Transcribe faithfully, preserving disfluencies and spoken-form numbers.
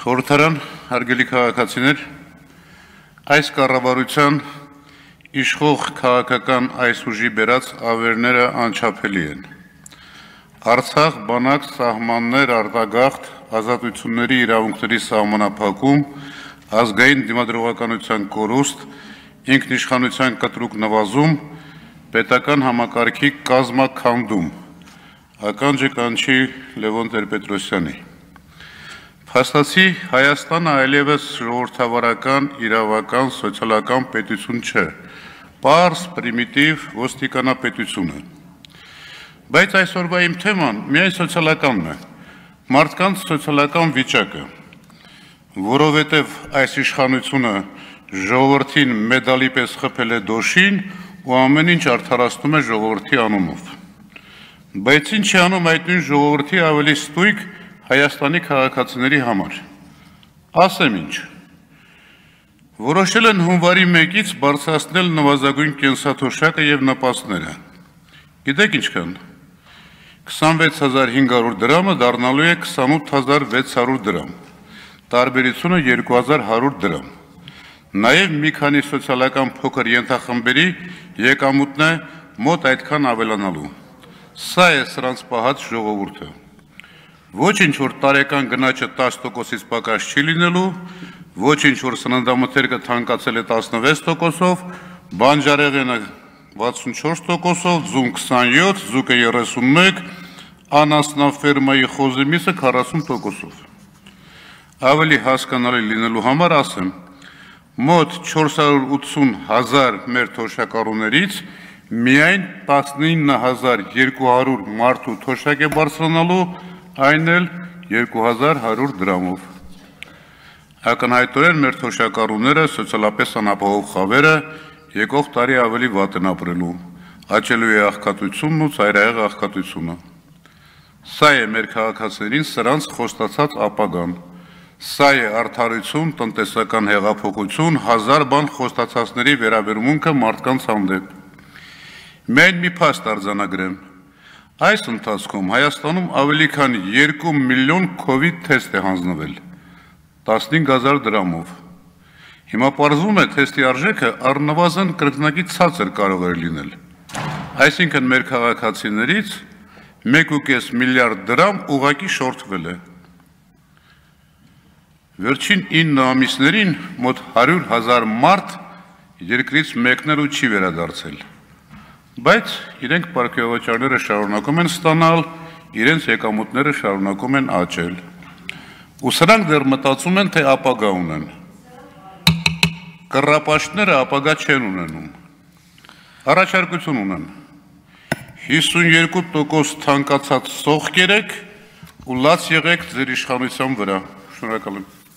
Խորհրդարան, հարգելի քաղաքացիներ, այս կառավարության իշխող քաղաքական այս ուժի բերած ավերները անչափելի են։ Արցախ, բանակ, սահմաններ, արտագաղթ, ազատությունների իրավունքների սահմանափակում, ազգային դիմադրողականության կորուստ, ինքնիշխանության կտրուկ նվազում, պետական համակարգի կազմաքանդում, ականջը կանչի Լևոն Տեր-Պետրոսյանի։ Փաստացի Հայաստանը այլևս ժողովրդավարական, իրավական, սոցիալական պետություն չէ, պարզ, պրիմիտիվ, ոստիկանապետություն է։ Բայց այսօրվա իմ թեման միայն սոցիալականն է, մարդկանց սոցիալական վիճակը, որովհետև այս իշխանությունը ժողովրդին մեդալի պես խփել է դոշին ու ամեն ինչ արդարացնում է ժողովրդի անունով։ Բայց ինչ է անում այդ նույն ժողովրդի ավելի ստույգ Հայաստանի քաղաքացիների համար։ Ասեմ ինչ։ Որոշել են հունվարի մեկից բարձրացնել նվազագույն կենսաթոշակը եւ նպաստները։ Գիտեք ինչքան։ քսանվեց հազար հինգ հարյուր դրամը դառնալու է քսանութ հազար վեց հարյուր դրամ։ Տարբերությունը երկու հազար հարյուր դրամ։ Նաեւ մի քանի սոցիալական փոքր ենթախմբերի եկամուտն է մոտ այդքան ավելանալու։ Սա է սրանց պահած ժողովուրդը։ Ոչ ինչ որ տարեկան գնաճը տասը տոկոսից պակաս չի լինելու, ոչ ինչ որ սննդամթերքը թանկացել է տասնվեց տոկոսով, բանջարեղենը վաթսունչորս տոկոսով, ձուն քսանյոթ, ձուկը երեսունմեկ, անասնաֆերմայի խոզի միսը քառասուն տոկոսով։ Ավելի հասկանալի լինելու համար ասեմ, մոտ չորս հարյուր ութսուն հազար մեր թոշակառուներից միայն տասնինը հազար երկու հարյուր մարդու թոշակ է բարձրանալու, այն էլ երկու հազար հարյուր դրամով։ Ակնհայտորեն մեր թոշակառուները սոցիալապես անապահով խավերը եկող տարի ավելի վատ են ապրելու, աճելու է աղքատությունն ու ծայրահեղ աղքատությունը։ Սա է մեր քաղաքացիներին սրանց խոստացած ապագան։ Սա է արդարություն, տնտեսական հեղափոխություն, հազար բան խոստացածների վերաբերմունքը մարդկանց հանդեպ։ Միայն մի փաստ արձանագրեմ։ Այս ընթացքում Հայաստանում ավելի քան երկու միլիոն քովիդ թեստ է հանձնվել, տասնհինգ հազար դրամով։ Հիմա պարզվում է թեստի արժեքը առնվազն կրկնակի ցածր կարող էր լինել։ Այսինքն մեր քաղաքացիներից մեկ ու կես միլիարդ դրամ ուղղակի շորթվել է։ Վերջին ինը ամիսներին մոտ հարյուր հազար մարդ երկրից մեկնելու չի վերադարձել։ Բայց իրենք պարգևաճարները շարունակում են ստանալ, իրենց եկամուտները շարունակում են աճել։ Ու սրանք դեռ մտածում են, թե ապագա ունեն։ Կռապաշտները ապագա չեն ունենում։ Առաջարկություն ունեն։ հիսունյոթ տոկոս թանկացած սող կերեք ու լաց եղեք ձեր իշխանության վրա։ Շնորհակալ եմ։